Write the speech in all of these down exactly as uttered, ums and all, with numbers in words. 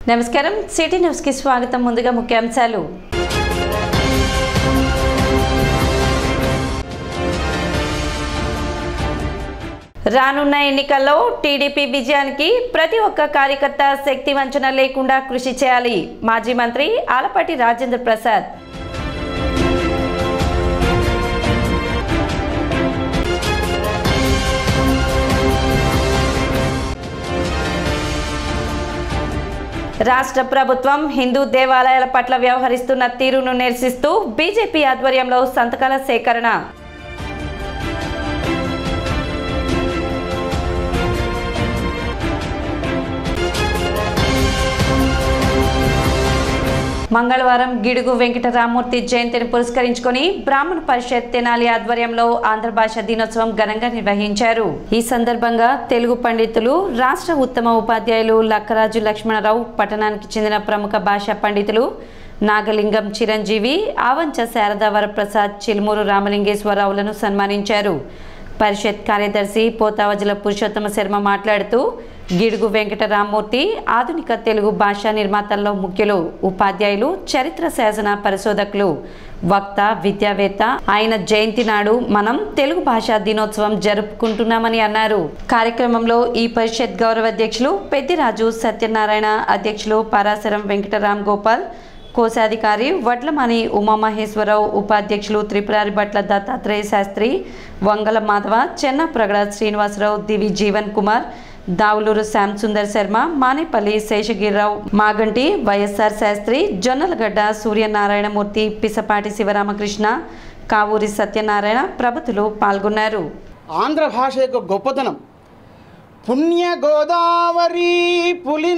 నమస్కారం city news కి స్వాగతం. ముందుగా ముఖ్యాంశాలు. రానున్న ఎన్నికల్లో టీడీపీ విజయానికి ప్రతి ఒక్క కార్యకర్త శక్తి వంచన లేకుండా కృషి చేయాలి. మాజీ మంత్రి ఆలపాటి రాజేంద్ర ప్రసాద్. రాష్ట్ర ప్రభుత్వం హిందూ దేవాలయాల పట్ల వ్యవహరిస్తున్న తీరును నిరసిస్తూ బీజేపీ ఆధ్వర్యంలో సంతకాల సేకరణ. మంగళవారం గిడుగు వెంకటరామూర్తి జయంతిని పురస్కరించుకొని బ్రాహ్మణ పరిషత్ తెనాలి ఆధ్వర్యంలో ఆంధ్ర భాష దినోత్సవం ఘనంగా నిర్వహించారు. ఈ సందర్భంగా తెలుగు పండితులు, రాష్ట్ర ఉత్తమ ఉపాధ్యాయులు లక్కరాజు లక్ష్మణరావు, పట్టణానికి చెందిన ప్రముఖ భాషా పండితులు నాగలింగం చిరంజీవి, ఆవంచ శారదా వరప్రసాద్, చిలుమూరు రామలింగేశ్వరరావులను సన్మానించారు. పరిషత్ కార్యదర్శి పోతావజల పురుషోత్తమ శర్మ మాట్లాడుతూ గిడుగు వెంకటరామూర్తి ఆధునిక తెలుగు భాషా నిర్మాతల్లో ముఖ్యులు, ఉపాధ్యాయులు, చరిత్ర శాసన పరిశోధకులు, వక్త, విద్యావేత్త. ఆయన జయంతి నాడు మనం తెలుగు భాషా దినోత్సవం జరుపుకుంటున్నామని అన్నారు. కార్యక్రమంలో ఈ పరిషత్ గౌరవ అధ్యక్షులు పెద్దిరాజు సత్యనారాయణ, అధ్యక్షులు పరాశరం వెంకటరామ్ గోపాల్, కోశాధికారి వడ్లమణి ఉమామహేశ్వరరావు, ఉపాధ్యక్షులు త్రిపురారి భట్ల దత్తాత్రేయ శాస్త్రి, వంగల మాధవ, చెన్న ప్రగడ శ్రీనివాసరావు, దివి జీవన్ కుమార్, దావులూరు శ్యామ్ సుందర్ శర్మ, మానేపల్లి శేషగిరిరావు, మాగంటి వైఎస్ఆర్ శాస్త్రి, జొన్నలగడ్డ సూర్యనారాయణమూర్తి, పిసపాటి శివరామకృష్ణ, కావూరి సత్యనారాయణ ప్రభుత్వలు పాల్గొన్నారు. ఆంధ్ర భాష యొక్క గొప్పతనం పుణ్య గోదావరి పులిన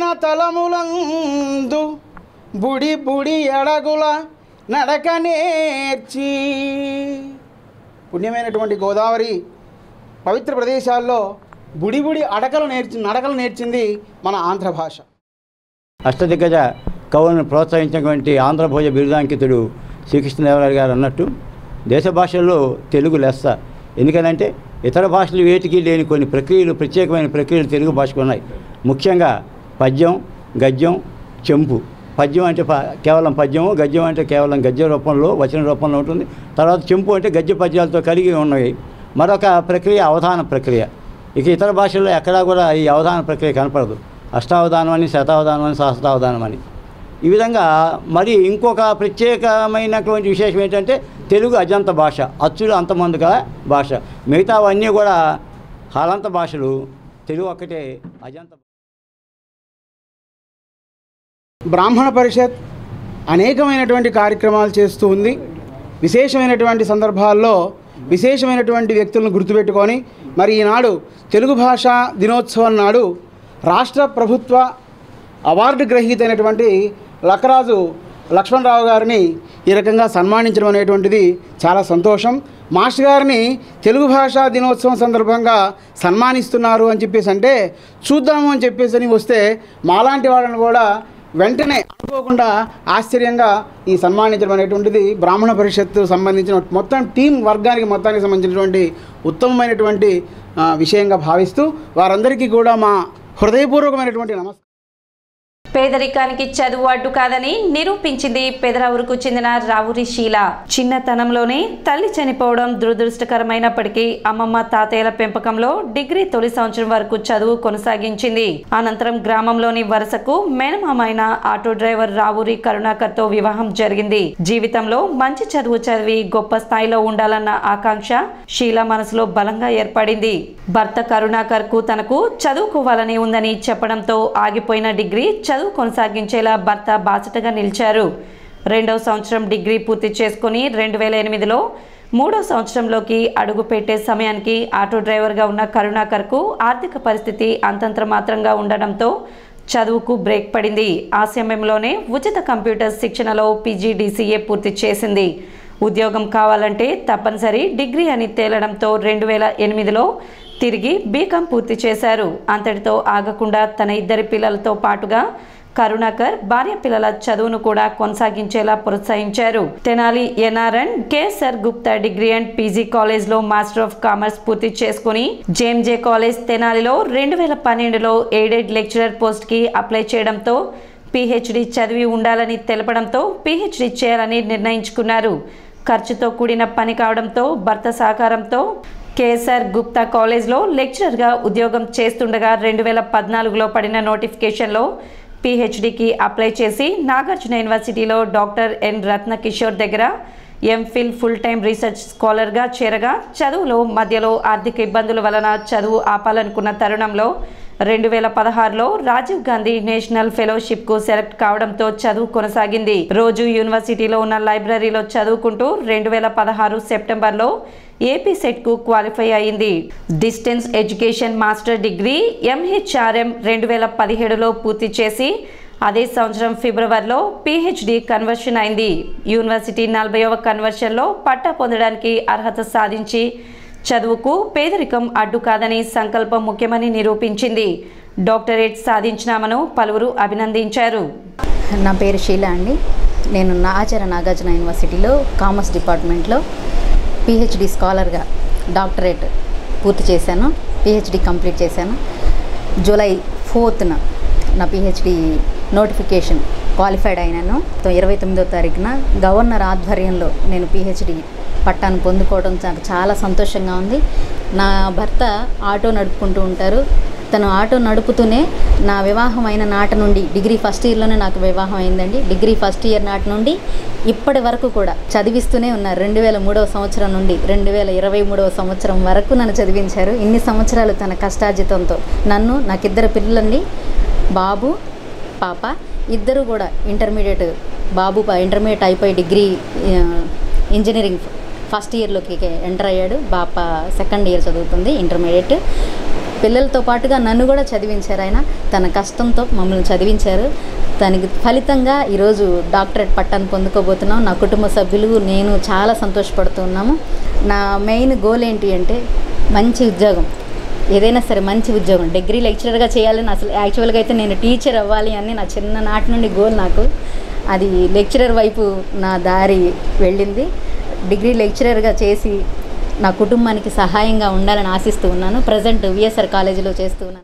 తలములందు బుడి బుడి ఎడగుల నడక నేర్చి. పుణ్యమైనటువంటి గోదావరి పవిత్ర ప్రదేశాల్లో బుడి బుడి అడకలు నేర్చి నడకలు నేర్చింది మన ఆంధ్ర భాష. అష్టదిగ్గజ కవులను ప్రోత్సహించినటువంటి ఆంధ్రభోజ బిరుదాంకితుడు శ్రీకృష్ణదేవరాయలు గారు అన్నట్టు దేశ భాషల్లో తెలుగు లెస్స. ఎందుకనంటే ఇతర భాషలు వేటికి లేని కొన్ని ప్రక్రియలు, ప్రత్యేకమైన ప్రక్రియలు తెలుగు భాషకు ఉన్నాయి. ముఖ్యంగా పద్యం, గద్యం, చెంపు. పద్యం అంటే కేవలం పద్యము, గద్యం అంటే కేవలం గద్య రూపంలో, వచన రూపంలో ఉంటుంది. తర్వాత చెంపు అంటే గద్య పద్యాలతో కలిగి ఉన్నవి. మరొక ప్రక్రియ అవధాన ప్రక్రియ. ఇక ఇతర భాషల్లో ఎక్కడా కూడా ఈ అవధాన ప్రక్రియ కనపడదు. అష్టావధానం అని, శతావధానం అని, సహస్రావధానం అని. ఈ విధంగా మరి ఇంకొక ప్రత్యేకమైనటువంటి విశేషం ఏంటంటే తెలుగు అజంత భాష, అచ్చులు అంతమంది గల భాష. మిగతావన్నీ కూడా హలంత భాషలు, తెలుగు ఒక్కటే అజంత. బ్రాహ్మణ పరిషత్ అనేకమైనటువంటి కార్యక్రమాలు చేస్తూ ఉంది. విశేషమైనటువంటి సందర్భాల్లో విశేషమైనటువంటి వ్యక్తులను గుర్తుపెట్టుకొని మరి ఈనాడు తెలుగు భాషా దినోత్సవం నాడు రాష్ట్ర ప్రభుత్వ అవార్డు గ్రహీత అయినటువంటి లక్కరాజు లక్ష్మణరావు గారిని ఈ రకంగా సన్మానించడం అనేటువంటిది చాలా సంతోషం. మాస్టర్ గారిని తెలుగు భాషా దినోత్సవం సందర్భంగా సన్మానిస్తున్నారు అని చెప్పేసి అంటే చూద్దాము అని చెప్పేసి అని వస్తే మాలాంటి వాళ్ళని కూడా వెంటనే అనుకోకుండా ఆశ్చర్యంగా ఈ సన్మానించడం అనేటువంటిది బ్రాహ్మణ పరిషత్తు సంబంధించిన మొత్తం టీం వర్గానికి మొత్తానికి సంబంధించినటువంటి ఉత్తమమైనటువంటి విషయంగా భావిస్తూ వారందరికీ కూడా మా హృదయపూర్వకమైనటువంటి నమస్కారం. పేదరికానికి చదువు అడ్డు కాదని నిరూపించింది పెదరావురుకు చెందిన రావురి శీల. చిన్నతనంలోనే తల్లి చనిపోవడం దురదృష్టకరమైనప్పటికీ అమ్మమ్మ తాతయ్యల పెంపకంలో డిగ్రీ తొలి సంవత్సరం వరకు చదువు కొనసాగించింది. అనంతరం గ్రామంలోని వరుసకు మేనమామైన ఆటో డ్రైవర్ రావురి కరుణాకర్ తో వివాహం జరిగింది. జీవితంలో మంచి చదువు చదివి గొప్ప స్థాయిలో ఉండాలన్న ఆకాంక్ష శీల మనసులో బలంగా ఏర్పడింది. భర్త కరుణాకర్ కు తనకు చదువుకోవాలని ఉందని చెప్పడంతో ఆగిపోయిన డిగ్రీ చదువు కొనసాగించేలా భర్త బాధ్యతగా నిలిచారు. రెండవ సంవత్సరం డిగ్రీ పూర్తి చేసుకుని రెండు వేల ఎనిమిదిలో మూడో సంవత్సరంలోకి అడుగు పెట్టే సమయానికి ఆటో డ్రైవర్గా ఉన్న కరుణాకర్కు ఆర్థిక పరిస్థితి అంతంత మాత్రంగా ఉండడంతో చదువుకు బ్రేక్ పడింది. ఆ సమయంలోనే ఉచిత కంప్యూటర్ శిక్షణలో పీజీడీసీఏ పూర్తి చేసింది. ఉద్యోగం కావాలంటే తప్పనిసరి డిగ్రీ అని తేలడంతో రెండు వేల ఎనిమిదిలో తిరిగి బీకాం పూర్తి చేశారు. అంతటితో ఆగకుండా తన ఇద్దరి పిల్లలతో పాటుగా కరుణాకర్ భార్య పిల్లల చదువును కూడా కొనసాగించేలా ప్రోత్సహించారు. Tenali NRN KSR Gupta degree and PG college లో మాస్టర్ ఆఫ్ కామర్స్ పూర్తి చేసుకుని జేఎంజే కాలేజ్ తెనాలిలో రెండు వేల పన్నెండులో ఎయిడెడ్ లెక్చరర్ పోస్ట్ కి అప్లై చేయడంతో పీహెచ్డీ చదివి ఉండాలని తెలపడంతో పీహెచ్డీ చేయాలని నిర్ణయించుకున్నారు. ఖర్చుతో కూడిన పని కావడంతో భర్త సహకారంతో కేఎస్ఆర్ గుప్తా కాలేజ్లో లెక్చరర్గా ఉద్యోగం చేస్తుండగా రెండు వేల పద్నాలుగులో పడిన నోటిఫికేషన్లో పీహెచ్డీకి అప్లై చేసి నాగార్జున యూనివర్సిటీలో డాక్టర్ ఎన్ రత్నకిషోర్ దగ్గర ఎంఫిల్ ఫుల్ టైం రీసెర్చ్ స్కాలర్గా చేరగా చదువులో మధ్యలో ఆర్థిక ఇబ్బందుల వలన చదువు ఆపాలనుకున్న తరుణంలో రెండు వేల పదహారులో రాజీవ్ గాంధీ నేషనల్ ఫెలోషిప్కు సెలెక్ట్ కావడంతో చదువు కొనసాగింది. రోజు యూనివర్సిటీలో ఉన్న లైబ్రరీలో చదువుకుంటూ రెండు వేల పదహారు సెప్టెంబర్లో ఏపీ సెట్కు క్వాలిఫై అయింది. Distance education master degree MHRM రెండు వేల పదిహేడులో పూర్తి చేసి అదే సంవత్సరం ఫిబ్రవరిలో పీహెచ్డీ కన్వర్షన్ అయింది. యూనివర్సిటీ నలభైవ కన్వర్షన్లో పట్టా పొందడానికి అర్హత సాధించి చదువుకు పేదరికం అడ్డు కాదని సంకల్పం ముఖ్యమని నిరూపించింది. డాక్టరేట్ సాధించినామను పలువురు అభినందించారు. నా పేరు షీలా అండి. నేను ఆచార్య నాగార్జున యూనివర్సిటీలో కామర్స్ డిపార్ట్మెంట్లో పీహెచ్డీ స్కాలర్గా డాక్టరేట్ పూర్తి చేశాను. పీహెచ్డీ కంప్లీట్ చేశాను. జూలై ఫోర్త్న నా పీహెచ్డీ నోటిఫికేషన్ క్వాలిఫైడ్ అయినాను. ఇరవై తొమ్మిదో తారీఖున గవర్నర్ ఆధ్వర్యంలో నేను పీహెచ్డీ పట్టాను పొందుకోవడం నాకు చాలా సంతోషంగా ఉంది. నా భర్త ఆటో నడుపుకుంటూ ఉంటారు. తను ఆటో నడుపుతూనే నా వివాహం అయిన నాటి నుండి డిగ్రీ ఫస్ట్ ఇయర్లోనే నాకు వివాహం అయిందండి. డిగ్రీ ఫస్ట్ ఇయర్ నాటి నుండి ఇప్పటి వరకు కూడా చదివిస్తూనే ఉన్నారు. రెండు వేల మూడవ సంవత్సరం నుండి రెండు వేల ఇరవై మూడవ సంవత్సరం వరకు నన్ను చదివించారు. ఇన్ని సంవత్సరాలు తన కష్టార్జితంతో నన్ను నాకిద్దరు పిల్లలండి, బాబు పాప, ఇద్దరు కూడా ఇంటర్మీడియట్, బాబు ఇంటర్మీడియట్ అయిపోయి డిగ్రీ ఇంజనీరింగ్ ఫస్ట్ ఇయర్లోకి ఎంటర్ అయ్యాడు. పాప సెకండ్ ఇయర్ చదువుతుంది ఇంటర్మీడియట్. పిల్లలతో పాటుగా నన్ను కూడా చదివించారు. ఆయన తన కష్టంతో మమ్మల్ని చదివించారు. దానికి ఫలితంగా ఈరోజు డాక్టరేట్ పట్టాను పొందుకోబోతున్నాం. నా కుటుంబ సభ్యులు నేను చాలా సంతోషపడుతున్నాము. నా మెయిన్ గోల్ ఏంటి అంటే మంచి ఉద్యోగం, ఏదైనా సరే మంచి ఉద్యోగం. డిగ్రీ లెక్చరర్గా చేయాలని అసలు యాక్చువల్గా అయితే నేను టీచర్ అవ్వాలి అని నా చిన్ననాటి నుండి గోల్ నాకు. అది లెక్చరర్ వైపు నా దారి వెళ్ళింది. డిగ్రీ లెక్చరర్గా చేసి నా కుటుంబానికి సహాయంగా ఉండాలని ఆశిస్తూ ఉన్నాను. ప్రజెంట్ విఎస్ఆర్ కాలేజీలో చేస్తూ ఉన్నాను.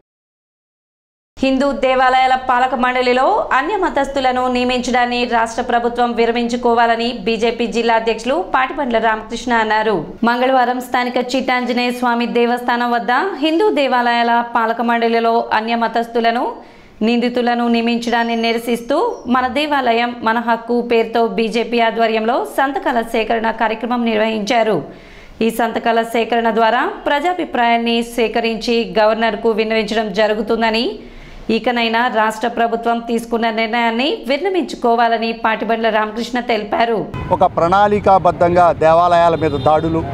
హిందూ దేవాలయాల పాలక మండలిలో అన్య మతస్థులను నియమించడాన్ని రాష్ట్ర ప్రభుత్వం విరమించుకోవాలని బీజేపీ జిల్లా అధ్యక్షులు పాటిబండ్ల రామకృష్ణ అన్నారు. మంగళవారం స్థానిక చిట్టాంజనేయ స్వామి దేవస్థానం వద్ద హిందూ దేవాలయాల పాలక మండలిలో అన్య మతస్థులను నిందితులను నియమించడాన్ని నిరసిస్తూ మన దేవాలయం మన హక్కు పేరుతో బీజేపీ ఆధ్వర్యంలో సంతకాల సేకరణ కార్యక్రమం నిర్వహించారు. ఈ సంతకాల సేకరణ ద్వారా ప్రజాభిప్రాయాన్ని సేకరించి గవర్నర్కు విన్నవించడం జరుగుతుందని, ఇకనైనా రాష్ట్ర ప్రభుత్వం తీసుకున్న నిర్ణయాన్ని విరమించుకోవాలని పాటిబండ్ల రామకృష్ణ తెలిపారు. ఒక ప్రణాళికాబద్ధంగా దేవాలయాల మీద దాడులు,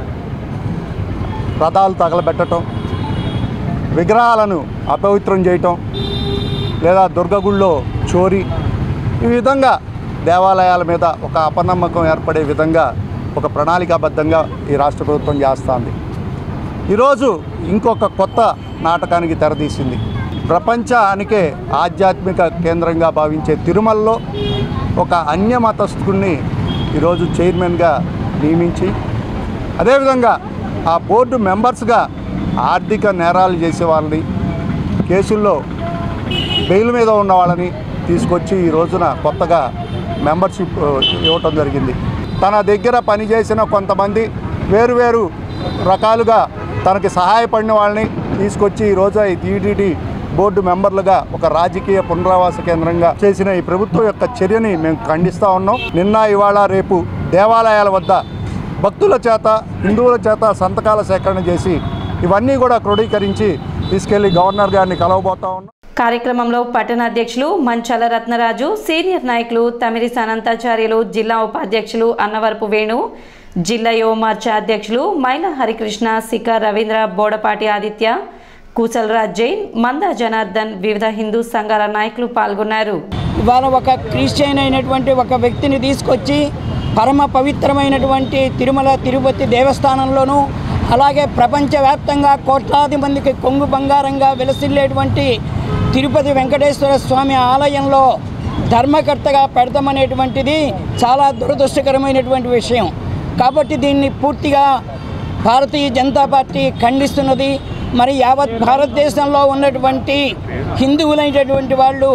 రథాలు తగలబెట్టడం, విగ్రహాలను అపవిత్రం చేయటం లేదా దుర్గగుళ్ళో చోరీ, ఈ విధంగా దేవాలయాల మీద ఒక అపనమ్మకం ఏర్పడే విధంగా ఒక ప్రణాళికాబద్ధంగా ఈ రాష్ట్ర ప్రభుత్వం చేస్తుంది. ఈరోజు ఇంకొక కొత్త నాటకానికి తెరదీసింది. ప్రపంచానికే ఆధ్యాత్మిక కేంద్రంగా భావించే తిరుమలలో ఒక అన్య మతస్థుడిని ఈరోజు చైర్మన్గా నియమించి, అదేవిధంగా ఆ బోర్డు మెంబర్స్గా ఆర్థిక నేరాలు చేసే వాళ్ళని, కేసుల్లో బెయిల్ మీద ఉన్న వాళ్ళని తీసుకొచ్చి ఈ రోజున కొత్తగా మెంబర్షిప్ ఇవ్వటం జరిగింది. తన దగ్గర పనిచేసిన కొంతమంది వేరువేరు రకాలుగా తనకి సహాయపడిన వాళ్ళని తీసుకొచ్చి ఈరోజు ఈ టీటీడీ బోర్డు మెంబర్లుగా ఒక రాజకీయ పునరావాస కేంద్రంగా చేసిన ఈ ప్రభుత్వం యొక్క చర్యని మేము ఖండిస్తూ ఉన్నాం. నిన్న ఇవాళ రేపు దేవాలయాల వద్ద భక్తుల చేత, హిందువుల చేత సంతకాల సేకరణ చేసి ఇవన్నీ కూడా క్రోడీకరించి తీసుకెళ్లి గవర్నర్ గారిని కలవబోతా ఉన్నాం. కార్యక్రమంలో పట్టణ అధ్యక్షులు మంచాల రత్నరాజు, సీనియర్ నాయకులు తమిరిసి అనంతాచార్యులు, జిల్లా ఉపాధ్యక్షులు అన్నవరపు వేణు, జిల్లా యువమోర్చా అధ్యక్షులు మైల హరికృష్ణ, సికా రవీంద్ర, బోడపాటి ఆదిత్య, కూసల్రాజ్ జైన్, మందా జనార్దన్, వివిధ హిందూ సంఘాల నాయకులు పాల్గొన్నారు. ఇవాళ ఒక క్రిస్టియన్ అయినటువంటి ఒక వ్యక్తిని తీసుకొచ్చి పరమ పవిత్రమైనటువంటి తిరుమల తిరుపతి దేవస్థానంలోనూ, అలాగే ప్రపంచవ్యాప్తంగా కోట్లాది మందికి కొంగు బంగారంగా వెలసిల్లేటువంటి తిరుపతి వెంకటేశ్వర స్వామి ఆలయంలో ధర్మకర్తగా పెడతామనేటువంటిది చాలా దురదృష్టకరమైనటువంటి విషయం. కాబట్టి దీన్ని పూర్తిగా భారతీయ జనతా పార్టీ ఖండిస్తున్నది. మరి యావత్ భారతదేశంలో ఉన్నటువంటి హిందువులైనటువంటి వాళ్ళు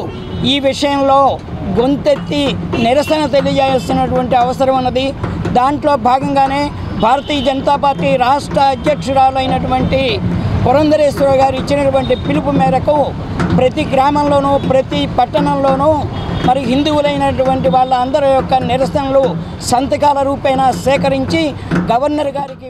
ఈ విషయంలో గొంతెత్తి నిరసన తెలియజేస్తున్నటువంటి అవసరం ఉన్నది. దాంట్లో భాగంగానే భారతీయ జనతా పార్టీ రాష్ట్ర అధ్యక్షురాలైనటువంటి పురంధరేశ్వరి గారు ఇచ్చినటువంటి పిలుపు మేరకు ప్రతి గ్రామంలోనూ ప్రతి పట్టణంలోనూ మరి హిందువులైనటువంటి వాళ్ళ అందరి యొక్క నిరసనలు సంతకాల రూపేణ సేకరించి గవర్నర్ గారికి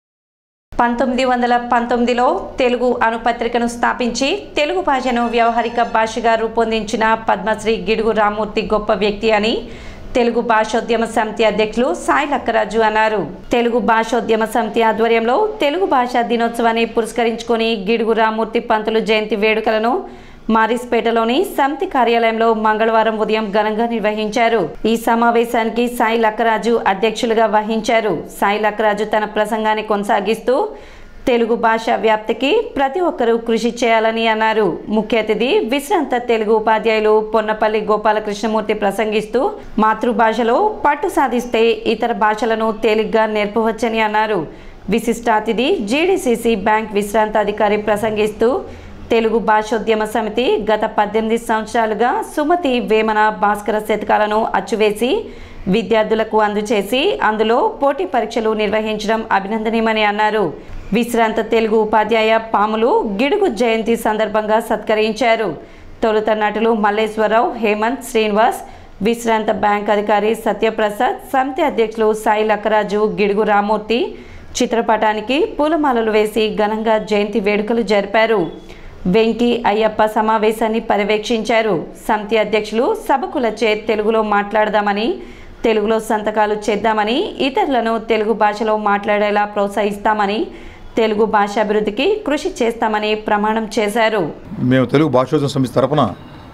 పంతొమ్మిది వందల పంతొమ్మిదిలో తెలుగు అనుపత్రికను స్థాపించి తెలుగు భాషను వ్యవహారిక భాషగా రూపొందించిన పద్మశ్రీ గిడుగు రామూర్తి గొప్ప వ్యక్తి అని తెలుగు భాషోద్యమ సమితి అధ్యక్షులు సాయి లక్కరాజు అన్నారు. తెలుగు భాషోద్యమ సమితి ఆధ్వర్యంలో తెలుగు భాషా దినోత్సవాన్ని పురస్కరించుకొని గిడుగు రామూర్తి పంతులు జయంతి వేడుకలను మారిస్పేటలోని సమితి కార్యాలయంలో మంగళవారం ఉదయం ఘనంగా నిర్వహించారు. ఈ సమావేశానికి సాయి లక్కరాజు అధ్యక్షులుగా వహించారు. సాయి లక్కరాజు తన ప్రసంగాన్ని కొనసాగిస్తూ తెలుగు భాష వ్యాప్తికి ప్రతి ఒక్కరూ కృషి చేయాలని అన్నారు. ముఖ్య అతిథి విశ్రాంత తెలుగు ఉపాధ్యాయులు పొన్నపల్లి గోపాలకృష్ణమూర్తి ప్రసంగిస్తూ మాతృభాషలో పట్టు సాధిస్తే ఇతర భాషలను తేలిగ్గా నేర్పవచ్చని అన్నారు. విశిష్ట అతిథి జీడీసీసీ బ్యాంక్ విశ్రాంత అధికారి ప్రసంగిస్తూ తెలుగు భాషోద్యమ సమితి గత పద్దెనిమిది సంవత్సరాలుగా సుమతి వేమన భాస్కర శతకాలను అచ్చువేసి విద్యార్థులకు అందజేసి అందులో పోటీ పరీక్షలు నిర్వహించడం అభినందనీయమని అన్నారు. విశ్రాంత తెలుగు ఉపాధ్యాయ పాములు గిడుగు జయంతి సందర్భంగా సత్కరించారు. తొలుత నటులు మల్లేశ్వరరావు, హేమంత్, శ్రీనివాస్, విశ్రాంత బ్యాంక్ అధికారి సత్యప్రసాద్, సమితి అధ్యక్షులు సాయి లక్కరాజు, గిడుగు రామూర్తి చిత్రపటానికి పూలమాలలు వేసి ఘనంగా జయంతి వేడుకలు జరిపారు. వెంకీ అయ్యప్ప సమావేశాన్ని పర్యవేక్షించారు. సమితి అధ్యక్షులు సభకులచే తెలుగులో మాట్లాడదామని, తెలుగులో సంతకాలు చేద్దామని, ఇతరులను తెలుగు భాషలో మాట్లాడేలా ప్రోత్సహిస్తామని, తెలుగు భాష అభివృద్ధికి కృషి చేస్తామని ప్రమాణం చేశారు. మేము తెలుగు భాషోద్యమ సమితి తరపున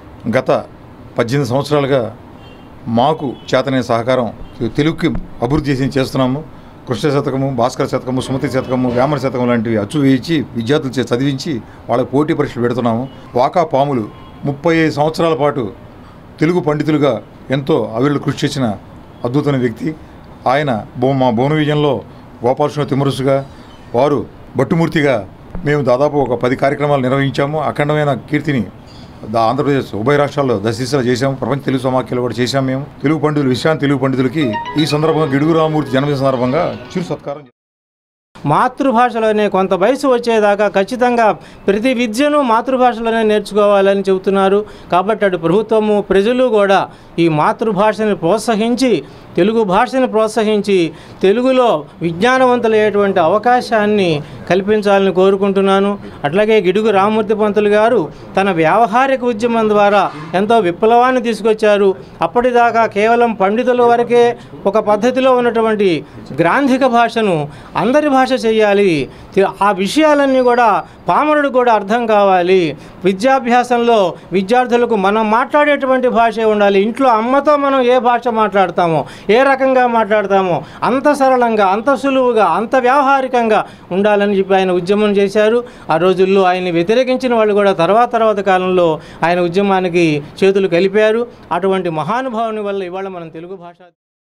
గత పద్దెనిమిది సంవత్సరాలుగా మాకు చేతనే సహకారం తెలుగుకి అభివృద్ధి చేసి చేస్తున్నాము. కృష్ణ శతకము, భాస్కర శతకము, సుమతి శతకము, వేమన శతకం లాంటివి అచ్చు వేయించి విద్యార్థులు చే చదివించి వాళ్ళకి పోటీ పరీక్షలు పెడుతున్నాము. వాకా పాములు ముప్పై ఐదు సంవత్సరాల పాటు తెలుగు పండితులుగా ఎంతో అవిరళ కృషి చేసిన అద్భుతమైన వ్యక్తి ఆయన. బో మా భువన విజయంలో గోపాలకృష్ణ తిమ్మరుసుగా, వారు భట్టుమూర్తిగా మేము దాదాపు ఒక పది కార్యక్రమాలు నిర్వహించాము. అఖండమైన కీర్తిని ఆంధ్రప్రదేశ్ ఉభయ రాష్ట్రాల్లో దశదిశలు చేశాము. ప్రపంచ తెలుగు సమాఖ్యలో కూడా చేశాము. మేము తెలుగు పండితులు, విశ్రాంతి తెలుగు పండితులకి ఈ సందర్భంగా గిడుగు రామూర్తి జన్మదిన సందర్భంగా చిరు సత్కారం. మాతృభాషలోనే కొంత వయసు వచ్చేదాకా ఖచ్చితంగా ప్రతి విద్యను మాతృభాషలోనే నేర్చుకోవాలని చెబుతున్నారు. కాబట్టి అటు ప్రభుత్వము, ప్రజలు కూడా ఈ మాతృభాషని ప్రోత్సహించి, తెలుగు భాషని ప్రోత్సహించి తెలుగులో విజ్ఞానవంతులయ్యేటువంటి అవకాశాన్ని కల్పించాలని కోరుకుంటున్నాను. అట్లాగే గిడుగు రామూర్తి పంతులు గారు తన వ్యావహారిక ఉద్యమం ద్వారా ఎంతో విప్లవాన్ని తీసుకొచ్చారు. అప్పటిదాకా కేవలం పండితుల వరకే ఒక పద్ధతిలో ఉన్నటువంటి గ్రాంధిక భాషను అందరి భాష చేయాలి. ఆ విషయాలన్నీ కూడా పామరుడు కూడా అర్థం కావాలి. విద్యాభ్యాసంలో విద్యార్థులకు మనం మాట్లాడేటువంటి భాషే ఉండాలి. ఇంట్లో అమ్మతో మనం ఏ భాష మాట్లాడతామో, ఏ రకంగా మాట్లాడతామో అంత సరళంగా, అంత సులువుగా, అంత వ్యావహారికంగా ఉండాలని చెప్పి ఆయన ఉద్యమం చేశారు. ఆ రోజుల్లో ఆయన్ని వ్యతిరేకించిన వాళ్ళు కూడా తర్వాత తర్వాత కాలంలో ఆయన ఉద్యమానికి చేతులు కలిపారు. అటువంటి మహానుభావుని వల్ల ఇవాళ మనం తెలుగు భాష.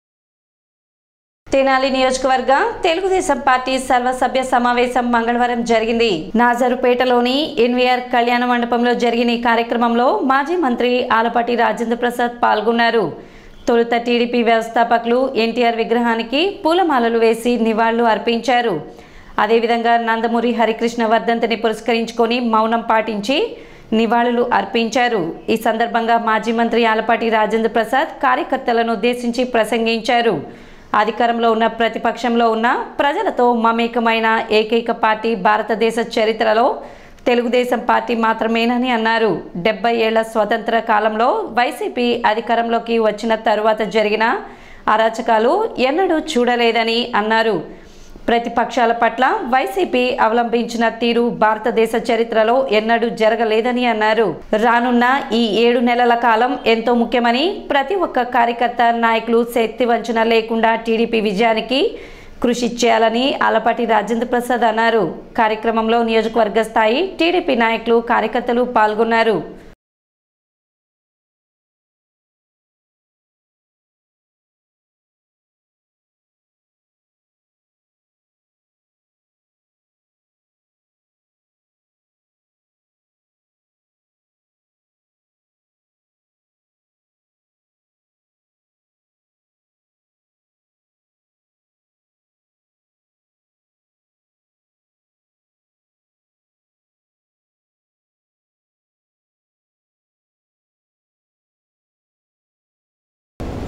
తెనాలి నియోజకవర్గ తెలుగుదేశం పార్టీ సర్వసభ్య సమావేశం మంగళవారం జరిగింది. నాజరుపేటలోని ఎన్వీఆర్ కళ్యాణ మండపంలో జరిగిన ఈ కార్యక్రమంలో మాజీ మంత్రి ఆలపాటి రాజేంద్ర ప్రసాద్ పాల్గొన్నారు. తొలుత టీడీపీ వ్యవస్థాపకులు ఎన్టీఆర్ విగ్రహానికి పూలమాలలు వేసి నివాళులు అర్పించారు. అదేవిధంగా నందమూరి హరికృష్ణ వర్ధంతిని పురస్కరించుకొని మౌనం పాటించి నివాళులు అర్పించారు. ఈ సందర్భంగా మాజీ మంత్రి ఆలపాటి రాజేంద్ర ప్రసాద్ కార్యకర్తలను ఉద్దేశించి ప్రసంగించారు. అధికారంలో ఉన్న, ప్రతిపక్షంలో ఉన్న ప్రజలతో మమేకమైన ఏకైక పార్టీ భారతదేశ చరిత్రలో తెలుగుదేశం పార్టీ మాత్రమేనని అన్నారు. డెబ్బై ఏళ్ల స్వతంత్ర కాలంలో వైసీపీ అధికారంలోకి వచ్చిన తరువాత జరిగిన అరాచకాలు ఎన్నడూ చూడలేదని అన్నారు. ప్రతిపక్షాల పట్ల వైసీపీ అవలంబించిన తీరు భారతదేశ చరిత్రలో ఎన్నడూ జరగలేదని అన్నారు. రానున్న ఈ ఏడు నెలల కాలం ఎంతో ముఖ్యమని, ప్రతి ఒక్క కార్యకర్త, నాయకులు శక్తి వంచన లేకుండా టీడీపీ విజయానికి కృషి చేయాలని ఆలపాటి రాజేంద్ర ప్రసాద్ అన్నారు. కార్యక్రమంలో నియోజకవర్గ స్థాయి టీడీపీ నాయకులు, కార్యకర్తలు పాల్గొన్నారు.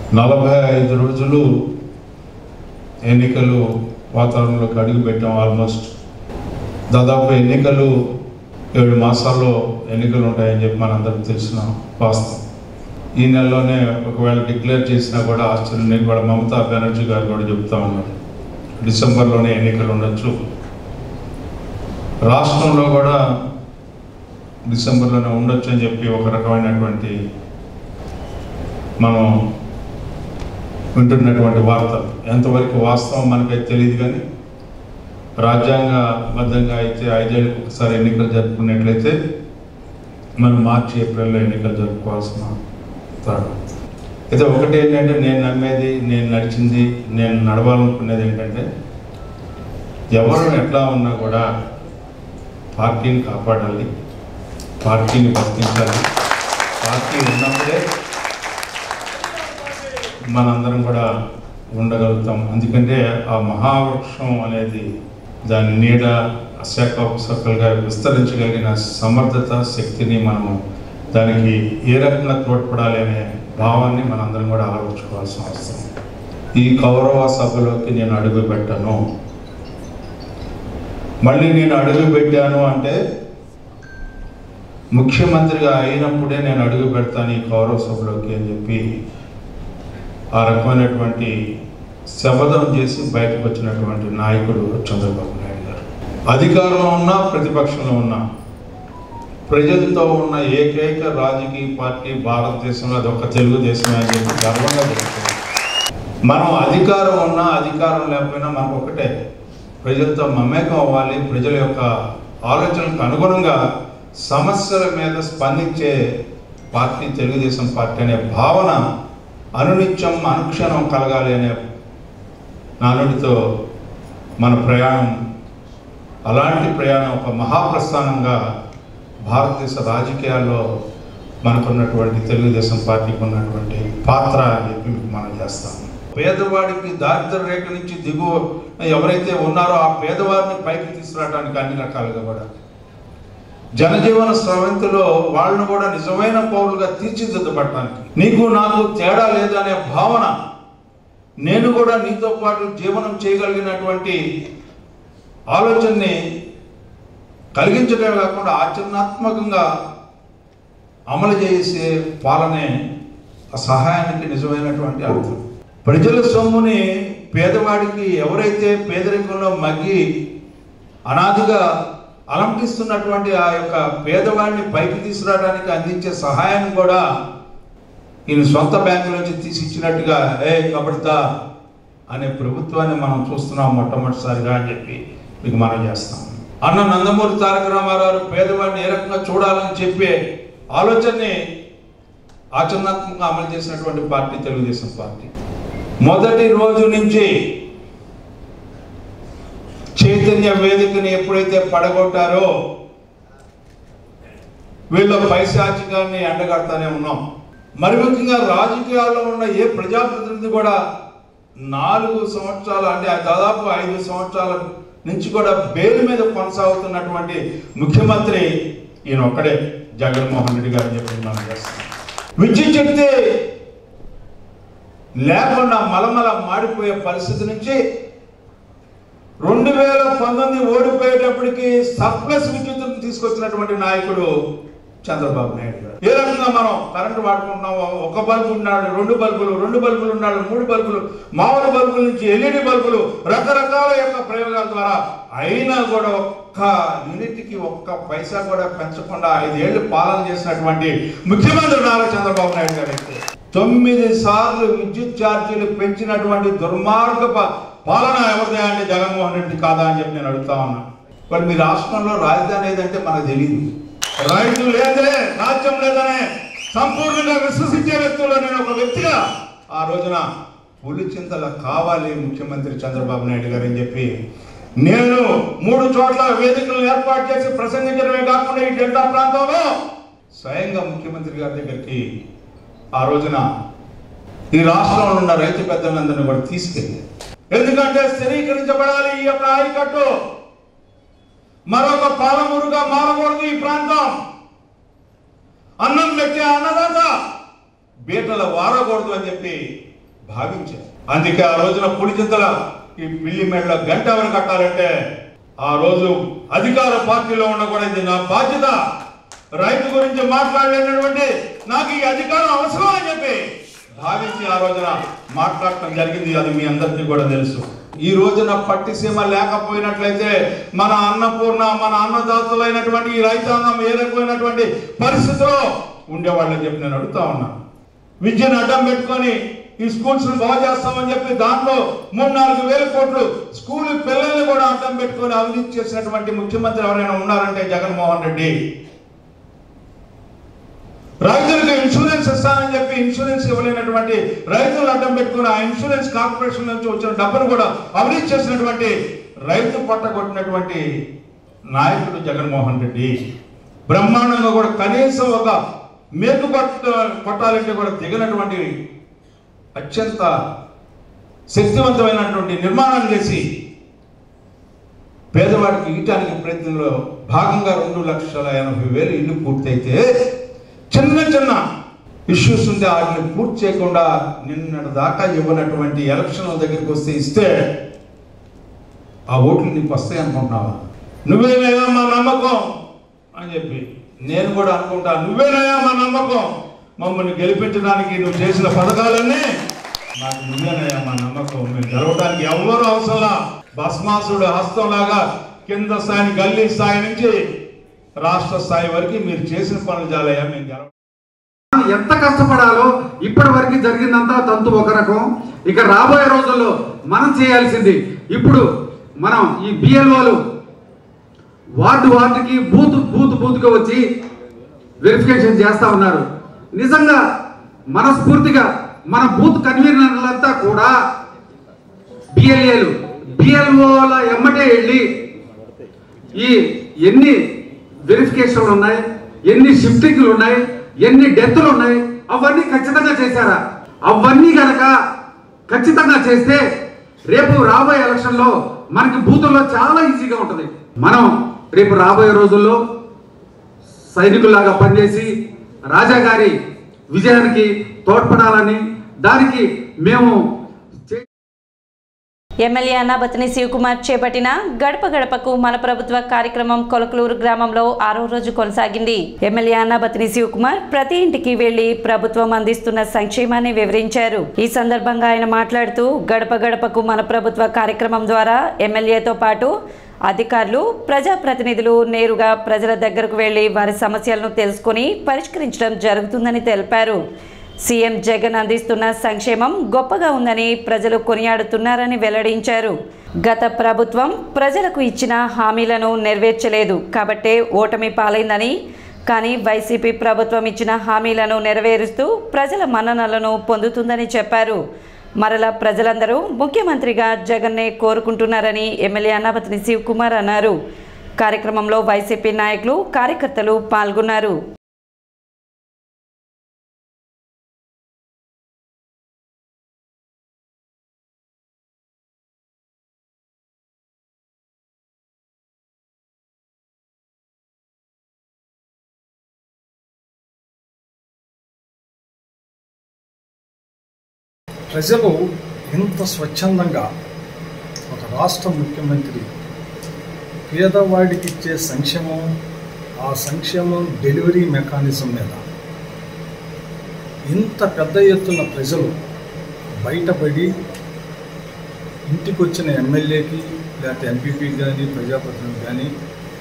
నలభై ఐదు రోజులు ఎన్నికలు వాతావరణంలోకి అడుగు పెట్టాం. ఆల్మోస్ట్ దాదాపు ఎన్నికలు ఏడు మాసాల్లో ఎన్నికలు ఉంటాయని చెప్పి మనందరికీ తెలిసిన వాస్తవం. ఈ నెలలోనే ఒకవేళ డిక్లేర్ చేసినా కూడా ఆశ్చర్యం కూడా మమతా బెనర్జీ గారు కూడా చెప్తా ఉన్నారు డిసెంబర్లోనే ఎన్నికలు ఉండొచ్చు, రాష్ట్రంలో కూడా డిసెంబర్లోనే ఉండొచ్చు అని చెప్పి ఒక రకమైనటువంటి మనం వింటున్నటువంటి వార్తలు. ఎంతవరకు వాస్తవం మనకైతే తెలియదు, కానీ రాజ్యాంగబద్ధంగా అయితే ఐదేళ్ళకి ఒకసారి ఎన్నికలు జరుపుకున్నట్లయితే మనం మార్చి ఏప్రిల్లో ఎన్నికలు జరుపుకోవాల్సిన తాడు. అయితే ఒకటి ఏంటంటే, నేను నమ్మేది, నేను నడిచింది, నేను నడవాలనుకునేది ఏంటంటే, ఎవరు ఎట్లా ఉన్నా కూడా పార్టీని కాపాడాలి, పార్టీని బతికించాలి. పార్టీ ఉన్నప్పుడే మనందరం కూడా ఉండగలుగుతాం. ఎందుకంటే ఆ మహావృక్షం అనేది దాని నీడ అశాఖగా విస్తరించగలిగిన సమర్థత, శక్తిని మనము దానికి ఏ రకంగా తోడ్పడాలి అనే భావాన్ని మనందరం కూడా ఆలోచించుకోవాల్సిన అవసరం. ఈ కౌరవ సభలోకి నేను అడుగు పెట్టను, మళ్ళీ నేను అడుగు పెట్టాను అంటే ముఖ్యమంత్రిగా అయినప్పుడే నేను అడుగు పెడతాను ఈ కౌరవ సభలోకి అని చెప్పి ఆ రకమైనటువంటి శపథం చేసి బయటకు వచ్చినటువంటి నాయకుడు చంద్రబాబు నాయుడు గారు. అధికారంలో ఉన్నా ప్రతిపక్షంలో ఉన్నా ప్రజలతో ఉన్న ఏకైక రాజకీయ పార్టీ భారతదేశంలో అదొక తెలుగుదేశం అని చెప్పి గర్వంగా చెప్తుంది. మనం అధికారం ఉన్నా అధికారం లేకపోయినా మనకు ఒకటే, ప్రజలతో మమేకం అవ్వాలి, ప్రజల యొక్క ఆలోచనలకు అనుగుణంగా సమస్యల మీద స్పందించే పార్టీ తెలుగుదేశం పార్టీ అనే భావన అనునిత్యం అనుక్షణం కలగాలి అనే నానుడితో మన ప్రయాణం, అలాంటి ప్రయాణం ఒక మహాప్రస్థానంగా భారతదేశ రాజకీయాల్లో మనకున్నటువంటి తెలుగుదేశం పార్టీకి ఉన్నటువంటి పాత్ర అని చెప్పి మనం చేస్తాము. పేదవాడికి దారిద్ర్య రేఖ నుంచి దిగువ ఎవరైతే ఉన్నారో ఆ పేదవారిని పైకి తీసుకురావడానికి అన్ని రకాలుగా కూడా జనజీవన స్రవంతిలో వాళ్ళను కూడా నిజమైన పౌరులుగా తీర్చిదిద్దబడటానికి, నీకు నాకు తేడా లేదు అనే భావన, నేను కూడా నీతో పాటు జీవనం చేయగలిగినటువంటి ఆలోచనని కలిగించడమే కాకుండా ఆచరణాత్మకంగా అమలు చేసే పాలనే ఆ సహాయానికి నిజమైనటువంటి అర్థం. ప్రజల సొమ్ముని పేదవాడికి ఎవరైతే పేదరికంలో మగ్గి అనాదిగా అలంటిస్తున్నటువంటి ఆ యొక్క పేదవాడిని పైకి తీసుకురావడానికి అందించే సహాయాన్ని కూడా ఈయన సొంత బ్యాంకు నుంచి తీసి ఇచ్చినట్టుగా ఏ కబడ్దా అనే ప్రభుత్వాన్ని మనం చూస్తున్నాం మొట్టమొదటిసారిగా అని చెప్పి మీకు మనం చేస్తాం. అన్న నందమూరి తారక రామారావు పేదవాడిని ఏ రకంగా చూడాలని చెప్పే ఆలోచనని ఆచరణాత్మకంగా అమలు చేసినటువంటి పార్టీ తెలుగుదేశం పార్టీ. మొదటి రోజు నుంచి చైతన్య వేదికని ఎప్పుడైతే పడగొట్టారో వీళ్ళ పైశాచికాన్ని ఎండగడతానే ఉన్నాం. మరి ముఖ్యంగా రాజకీయాల్లో ఉన్న ఏ ప్రజాప్రతినిధి కూడా నాలుగు సంవత్సరాలు అంటే దాదాపు ఐదు సంవత్సరాల నుంచి కూడా బెయిల్ మీద కొనసాగుతున్నటువంటి ముఖ్యమంత్రి ఈయన ఒక్కడే, జగన్మోహన్ రెడ్డి గారు చెప్పి మనం చేస్తాం. విద్యుత్ శక్తి లేకుండా మలమల మాడిపోయే పరిస్థితి నుంచి రెండు వేల పంతొమ్మిది ఓడిపోయేటప్పటికి సర్ప్లస్ విద్యుత్తును తీసుకొచ్చినటువంటి నాయకుడు చంద్రబాబు నాయుడు గారు. ఏ రకంగా మనం కరెంటు వాడుకుంటున్నామో, ఒక బల్బు ఉన్నాడు, రెండు బల్బులు, రెండు బల్బులు ఉన్నాడు, మూడు బల్బులు, మామూలు బల్బుల నుంచి ఎల్ఈడి బల్బులు, రకరకాల యొక్క ప్రయోగాల ద్వారా అయినా కూడా ఒక్క యూనిట్కి ఒక్క పైసా కూడా పెంచకుండా ఐదేళ్లు పాలన చేసినటువంటి ముఖ్యమంత్రి నారా చంద్రబాబు నాయుడు గారు అయితే తొమ్మిది సార్లు విద్యుత్ ఛార్జీలు పెంచినటువంటి దుర్మార్గ పాలన ఎవరిదే అంటే జగన్మోహన్ రెడ్డి కాదా అని చెప్పి నేను అడుగుతా ఉన్నా. మరి మీ రాష్ట్రంలో రాజధాని ఏదంటే మనకు తెలియదు, రైతు లేదే రాజ్యం లేదనే సంపూర్ణంగా విశ్వసించే వ్యక్తుల్లో నేను ఒక వ్యక్తిగా ఆ రోజున పులి చింతల కావాలి ముఖ్యమంత్రి చంద్రబాబు నాయుడు గారు అని చెప్పి నేను మూడు చోట్ల వేదికలను ఏర్పాటు చేసి ప్రసంగించడమే కాకుండా ఈ డెల్టా ప్రాంతంలో స్వయంగా ముఖ్యమంత్రి గారి దగ్గరికి ఆ రోజున ఈ రాష్ట్రంలో ఉన్న రైతు పెద్దలందరినీ కూడా తీసుకెళ్ళి, ఎందుకంటే స్థిరీకరించబడాలి ఈ యొక్క ఆయకట్టు, మరొక పాలమూరుగా మారకూడదు ఈ ప్రాంతం, అన్నం పెట్టే అన్నదాత బీటలు వారకూడదు అని చెప్పి భావించారు. అందుకే ఆ రోజున పులిచింతల ఈ పిల్లి మెడల గంట ఎవరు కట్టాలంటే ఆ రోజు అధికార పార్టీలో ఉన్న కూడా ఇది నా బాధ్యత, రైతు గురించి మాట్లాడలేనటువంటి నాకు ఈ అధికారం అవసరం అని చెప్పి భావించి ఆ రోజున మాట్లాడటం జరిగింది. అది మీ అందరికీ కూడా తెలుసు. ఈ రోజున పట్టిసీమ లేకపోయినట్లయితే మన అన్నపూర్ణ మన అన్నదాతలైనటువంటి ఈ రైతాంగం ఏ రకమైనటువంటి పరిస్థితిలో ఉండేవాళ్ళని చెప్పి నేను అడుగుతా ఉన్నా. విద్యను అడ్డం పెట్టుకొని ఈ స్కూల్స్ బాగు చేస్తామని చెప్పి దాంట్లో మూడు నాలుగు వేల కోట్లు స్కూల్ పిల్లల్ని కూడా అడ్డం పెట్టుకొని అవినీతి చేసినటువంటి ముఖ్యమంత్రి ఎవరైనా ఉన్నారంటే జగన్మోహన్ రెడ్డి. రైతులకు ఇన్సూరెన్స్ ఇస్తానని చెప్పి ఇన్సూరెన్స్ ఇవ్వలేనటువంటి రైతులు అడ్డం పెట్టుకుని ఆ ఇన్సూరెన్స్ కార్పొరేషన్ నుంచి వచ్చిన డబ్బును కూడా అవినీతి చేసినటువంటి రైతు పట్ట కొట్టినటువంటి నాయకుడు జగన్మోహన్ రెడ్డి. బ్రహ్మాండంగా కూడా కనీసం ఒక మేకు పట్ట కొట్టాలంటే కూడా దిగినటువంటి అత్యంత శక్తివంతమైనటువంటి నిర్మాణాలు చేసి పేదవాడికి ఇయటానికి ప్రయత్నంలో భాగంగా రెండు లక్షల ఎనభై వేలు ఇల్లు పూర్తయితే చిన్న చిన్న ఇష్యూస్ ఉంటే వాటిని పూర్తి చేయకుండా నిన్నటి దాకా ఇవ్వనటువంటి ఎలక్షన్ల దగ్గరికి వస్తే ఇస్తే ఆ ఓట్లు నీకు వస్తాయి అనుకుంటున్నావా? నువ్వేనయా మా నమ్మకం అని చెప్పి నేను కూడా అనుకుంటా. నువ్వేనయా మా నమ్మకం, మమ్మల్ని గెలిపించడానికి నువ్వు చేసిన పథకాలన్నీ నాకు నువ్వేనయా మా నమ్మకం. మేము గెలవడానికి ఎవరూ అవసరంలా. భస్మాసుడు హస్తంలాగా కింద స్థాయి గల్లీ స్థాయి నుంచి రాష్ట్ర స్థాయి వరకు మీరు చేసిన పనులు చాలయ్యా మేము గెలవ. ఎంత కష్టపడాలో ఇప్పటి వరకు జరిగిందంతా తంతు ఒక రకం. ఇక రాబోయే రోజుల్లో మనం చేయాల్సింది, ఇప్పుడు మనం ఈ బిఎల్ఓలు వార్డు వార్డుకి బూత్ బూత్ బూత్గా వచ్చి వెరిఫికేషన్ చేస్తా ఉన్నారు. నిజంగా మనస్ఫూర్తిగా మన బూత్ కన్వీనర్లంతా కూడా బిఎల్ఏలు బిఎల్ఓల ఎమ్మటే వెళ్ళి ఈ ఎన్ని వెరిఫికేషన్లు ఉన్నాయి, ఎన్ని షిఫ్టింగ్లు ఉన్నాయి, ఎన్ని డెత్లు ఉన్నాయి, అవన్నీ ఖచ్చితంగా చేశారా? అవన్నీ కనుక ఖచ్చితంగా చేస్తే రేపు రాబోయే ఎలక్షన్లో మనకి బూతుల్లో చాలా ఈజీగా ఉంటుంది. మనం రేపు రాబోయే రోజుల్లో సైనికుల్లాగా పనిచేసి రాజా గారి విజయానికి తోడ్పడాలని, దానికి మేము ఎమ్మెల్యే అన్నాబతిని శివకుమార్ చేపట్టిన గడప గడపకు మన ప్రభుత్వ కార్యక్రమం కొలకలూరు గ్రామంలో ఆరో రోజు కొనసాగింది. ఎమ్మెల్యే అన్నాబతిని శివకుమార్ ప్రతి ఇంటికి వెళ్లి ప్రభుత్వం అందిస్తున్న సంక్షేమాన్ని వివరించారు. ఈ సందర్భంగా ఆయన మాట్లాడుతూ గడప గడపకు మన ప్రభుత్వ కార్యక్రమం ద్వారా ఎమ్మెల్యేతో పాటు అధికారులు ప్రజాప్రతినిధులు నేరుగా ప్రజల దగ్గరకు వెళ్లి వారి సమస్యలను తెలుసుకుని పరిష్కరించడం జరుగుతుందని తెలిపారు. సీఎం జగన్ అందిస్తున్న సంక్షేమం గొప్పగా ఉందని ప్రజలు కొనియాడుతున్నారని వెల్లడించారు. గత ప్రభుత్వం ప్రజలకు ఇచ్చిన హామీలను నెరవేర్చలేదు కాబట్టే ఓటమి పాలైందని, కానీ వైసీపీ ప్రభుత్వం ఇచ్చిన హామీలను నెరవేరుస్తూ ప్రజల మన్ననలను పొందుతుందని చెప్పారు. మరలా ప్రజలందరూ ముఖ్యమంత్రిగా జగన్నే కోరుకుంటున్నారని ఎమ్మెల్యే అన్నాబతిని శివకుమార్ అన్నారు. కార్యక్రమంలో వైసీపీ నాయకులు కార్యకర్తలు పాల్గొన్నారు. ప్రజలు ఎంత స్వచ్ఛందంగా ఒక రాష్ట్ర ముఖ్యమంత్రి పేదవాడికి ఇచ్చే సంక్షేమం, ఆ సంక్షేమం డెలివరీ మెకానిజం మీద ఇంత పెద్ద ఎత్తున ప్రజలు బయటపడి ఇంటికి వచ్చిన ఎమ్మెల్యేకి లేకపోతే ఎంపీపీ కానీ ప్రజాప్రతినిధి కానీ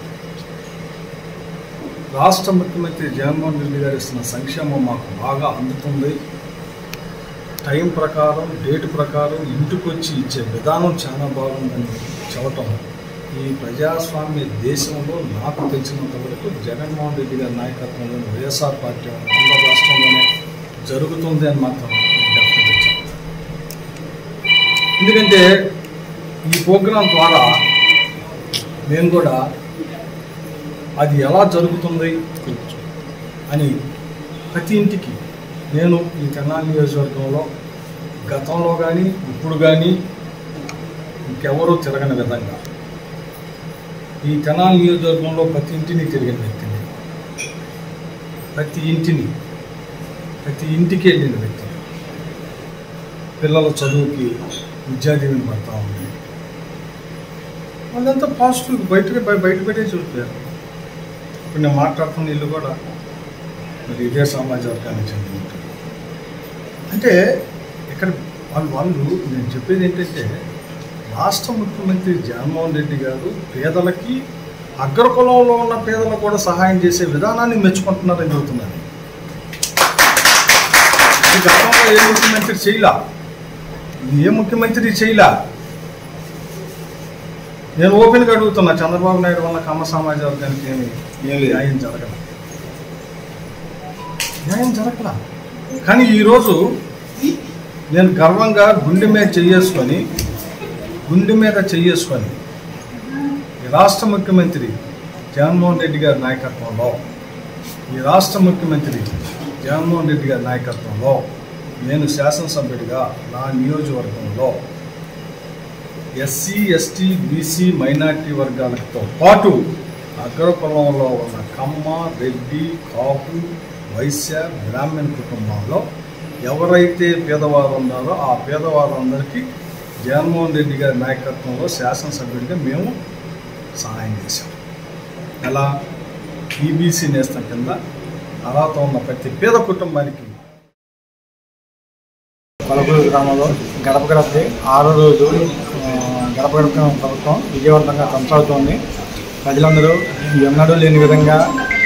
రాష్ట్ర ముఖ్యమంత్రి జగన్మోహన్ రెడ్డి గారు ఇస్తున్న సంక్షేమం మాకు బాగా అందుతుంది, టైం ప్రకారం డేటు ప్రకారం ఇంటికి వచ్చి ఇచ్చే విధానం చాలా బాగుందని చెప్పటం ఈ ప్రజాస్వామ్య దేశంలో నాకు తెలిసినంత వరకు జగన్మోహన్ రెడ్డి గారి నాయకత్వంలోని వైఎస్ఆర్ పార్టీ ఆంధ్ర రాష్ట్రంలోనే జరుగుతుంది అని మాత్రం ఎందుకంటే ఈ ప్రోగ్రాం ద్వారా నేను కూడా అది ఎలా జరుగుతుంది అని ప్రతి ఇంటికి నేను ఈ తెనాలి నియోజకవర్గంలో గతంలో కానీ ఇప్పుడు కానీ ఇంకెవరూ తిరగని విధంగా ఈ తెనాలి నియోజకవర్గంలో ప్రతి ఇంటిని తిరిగిన వ్యక్తిని, ప్రతి ఇంటిని ప్రతి ఇంటికి వెళ్ళిన వ్యక్తిని పిల్లల చదువుకి విద్యాదీవెన పడతా ఉంది. వాళ్ళంతా పాజిటివ్ బయట బయట పెట్టే చూపారు. ఇప్పుడు నేను మాట్లాడుతున్న ఇల్లు కూడా మరి ఇదే సమాజ వర్గానికి చెంది ఉంటుంది. అంటే ఇక్కడ వాళ్ళు వాళ్ళు నేను చెప్పేది ఏంటంటే రాష్ట్ర ముఖ్యమంత్రి జగన్మోహన్ రెడ్డి గారు పేదలకి అగ్రకులంలో ఉన్న పేదలకు కూడా సహాయం చేసే విధానాన్ని మెచ్చుకుంటున్నారని చెబుతున్నారు. ఈ గతంలో ఏ ముఖ్యమంత్రి చేయలా, ఇది ఏ ముఖ్యమంత్రి చేయలా. నేను ఓపెన్గా అడుగుతున్నా, చంద్రబాబు నాయుడు వల్ల కమ్మ సమాజ వర్గానికి ఏమి ఏమి న్యాయం జరగల న్యాయం జరగల కానీ ఈరోజు నేను గర్వంగా గుండె మీద చెయ్యేసుకొని గుండె మీద చెయ్యేసుకొని ఈ రాష్ట్ర ముఖ్యమంత్రి జగన్మోహన్ రెడ్డి గారి నాయకత్వంలో ఈ రాష్ట్ర ముఖ్యమంత్రి జగన్మోహన్ రెడ్డి గారి నాయకత్వంలో నేను శాసనసభ్యుడిగా నా నియోజకవర్గంలో ఎస్సీ ఎస్టీ బీసీ మైనార్టీ వర్గాలతో పాటు అగ్రకులంలో ఉన్న కమ్మ, రెడ్డి, కాపు, వైశ్య, బ్రాహ్మణ కుటుంబాల్లో ఎవరైతే పేదవారు ఉన్నారో ఆ పేదవారందరికీ జగన్మోహన్ రెడ్డి గారి నాయకత్వంలో శాసనసభ్యుడిగా మేము సహాయం చేశాం. ఎలా ఈబీసీ నేస్తం కింద అర్హత ఉన్న ప్రతి పేద కుటుంబానికి. కొలకూరు గ్రామంలో గడప గడపకి ఆరో రోజు గడప గడప ప్రభుత్వం విజయవంతంగా కొనసాగుతోంది. ప్రజలందరూ ఎన్నడూ లేని విధంగా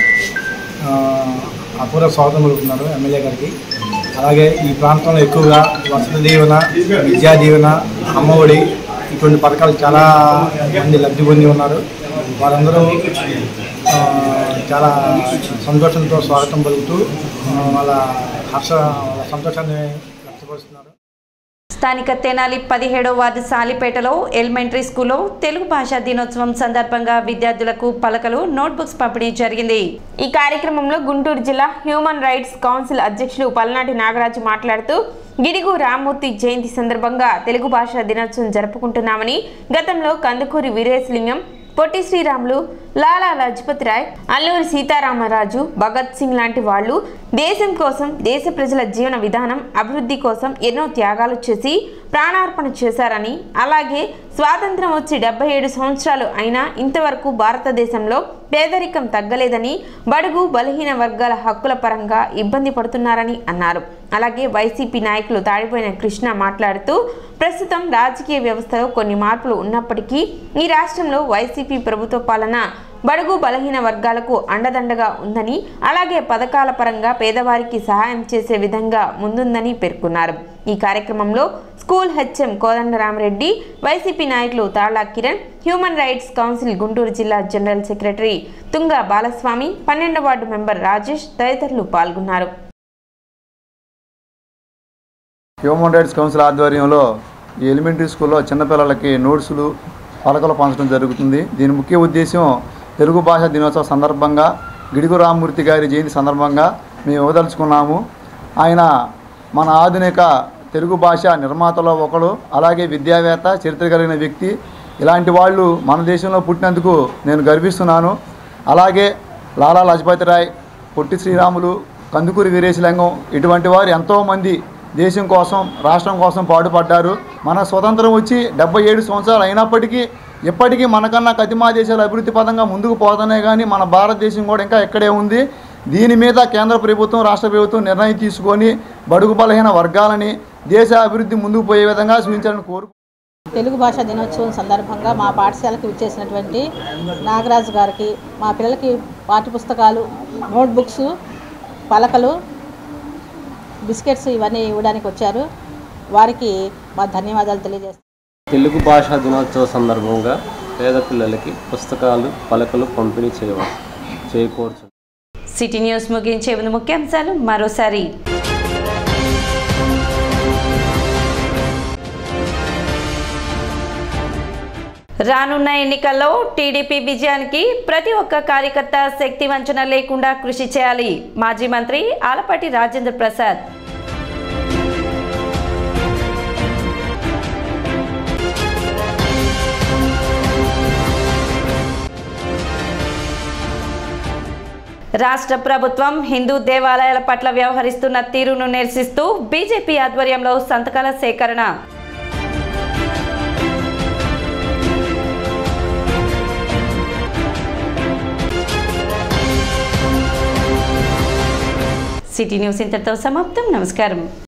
అపూర్వ స్వాగతం పలుకుతున్నారు ఎమ్మెల్యే గారికి. అలాగే ఈ ప్రాంతంలో ఎక్కువగా వసతి దీవెన, విద్యా దీవెన, అమ్మఒడి ఇటువంటి పథకాలు చాలా మంది లబ్ధి పొంది ఉన్నారు. వారందరూ చాలా సంతోషంతో స్వాగతం పలుకుతూ వాళ్ళ హర్ష వాళ్ళ సంతోషాన్ని వ్యక్తపరుస్తున్నారు. స్థానిక తెనాలి పదిహేడో వార్డు సాలిపేటలో ఎలిమెంటరీ స్కూల్లో తెలుగు భాషా దినోత్సవం సందర్భంగా విద్యార్థులకు పలకలు, నోట్బుక్స్ పంపిణీ జరిగింది. ఈ కార్యక్రమంలో గుంటూరు జిల్లా హ్యూమన్ రైట్స్ కౌన్సిల్ అధ్యక్షులు పల్నాటి నాగరాజు మాట్లాడుతూ గిడుగు రామ్మూర్తి జయంతి సందర్భంగా తెలుగు భాషా దినోత్సవం జరుపుకుంటున్నామని, గతంలో కందుకూరి వీరేశలింగం, పొట్టి శ్రీరాములు, లాలా లజపతి రాయ్, అల్లూరి సీతారామరాజు, భగత్ సింగ్ లాంటి వాళ్ళు దేశం కోసం, దేశ ప్రజల జీవన విధానం అభివృద్ధి కోసం ఎన్నో త్యాగాలు చేసి ప్రాణార్పణ చేశారని, అలాగే స్వాతంత్రం వచ్చి డెబ్బై ఏడు సంవత్సరాలు అయినా ఇంతవరకు భారతదేశంలో పేదరికం తగ్గలేదని, బడుగు బలహీన వర్గాల హక్కుల పరంగా ఇబ్బంది పడుతున్నారని అన్నారు. అలాగే వైసీపీ నాయకులు తాడిపోయిన కృష్ణ మాట్లాడుతూ ప్రస్తుతం రాజకీయ వ్యవస్థలో కొన్ని మార్పులు ఉన్నప్పటికీ ఈ రాష్ట్రంలో వైసీపీ ప్రభుత్వ పాలన బడుగు బలహీన వర్గాలకు అండదండగా ఉందని, అలాగే పథకాల పరంగా పేదవారికి సహాయం చేసే విధంగా ముందుందని పేర్కొన్నారు. ఈ కార్యక్రమంలో స్కూల్ హెచ్ఎం కోదండరామరెడ్డి, వైసీపీ నాయకులు Talla Kiran, human rights council Guntur జిల్లా జనరల్ సెక్రటరీ తుంగ బాలస్వామి, పన్నెండవ వార్డు మెంబర్ రాజేష్ తదితరులు పాల్గొన్నారు. హ్యూమన్ రైట్స్ కౌన్సిల్ ఆధ్వర్యంలో ఈ ఎలిమెంటరీ స్కూల్లో చిన్నపిల్లలకి నోట్సులు, పలకలు పంచడం జరుగుతుంది. దీని ముఖ్య ఉద్దేశం తెలుగు భాషా దినోత్సవం సందర్భంగా గిడుగు రామ్మూర్తి గారి జయంతి సందర్భంగా మేము ఇవ్వదలుచుకున్నాము. ఆయన మన ఆధునిక తెలుగు భాష నిర్మాతలో ఒకడు, అలాగే విద్యావేత్త, చరిత్ర కలిగిన వ్యక్తి. ఇలాంటి వాళ్ళు మన దేశంలో పుట్టినందుకు నేను గర్విస్తున్నాను. అలాగే లాలా లజపతి రాయ్, పొట్టి శ్రీరాములు, కందుకూరి వీరేశలింగం ఇటువంటి వారు ఎంతోమంది దేశం కోసం, రాష్ట్రం కోసం పాటుపడ్డారు. మన స్వతంత్రం వచ్చి డెబ్బై ఏడు సంవత్సరాలు అయినప్పటికీ ఇప్పటికీ మనకన్నా కతిమా దేశాలు అభివృద్ధి పదంగా ముందుకు పోతున్నాయి, కానీ మన భారతదేశం కూడా ఇంకా ఎక్కడే ఉంది. దీని మీద కేంద్ర ప్రభుత్వం, రాష్ట్ర ప్రభుత్వం నిర్ణయం తీసుకొని బడుగు బలహీన వర్గాలని దేశ అభివృద్ధి ముందుకు పోయే విధంగా సూచించాలని కోరుకు. తెలుగు భాషా దినోత్సవం సందర్భంగా మా పాఠశాలకు విచ్చేసినటువంటి నాగరాజు గారికి మా పిల్లలకి పాఠ్యపుస్తకాలు, నోట్బుక్స్, పలకలు, బిస్కెట్స్ ఇవన్నీ ఇవ్వడానికి వచ్చారు. వారికి మా ధన్యవాదాలు తెలియజేస్తాం. తెలుగు భాషా దినోత్సవ సందర్భంగా పేద పిల్లలకి పుస్తకాలు, పలకలు పంపిణీ చేయవచ్చు చేయకూడదు. సిటీ న్యూస్ ముగించే ముందు ముఖ్యాంశాలు మరోసారి. రానున్న ఎన్నికల్లో టీడీపీ విజయానికి ప్రతి ఒక్క కార్యకర్త శక్తి వంచన లేకుండా కృషి చేయాలి. మాజీ మంత్రి ఆలపాటి రాజేంద్ర ప్రసాద్. రాష్ట్ర ప్రభుత్వం హిందూ దేవాలయాల పట్ల వ్యవహరిస్తున్న తీరును నిరసిస్తూ బీజేపీ ఆధ్వర్యంలో సంతకాల సేకరణ. సిటీ న్యూస్ ఇంతటితో సమాప్తం. నమస్కారం.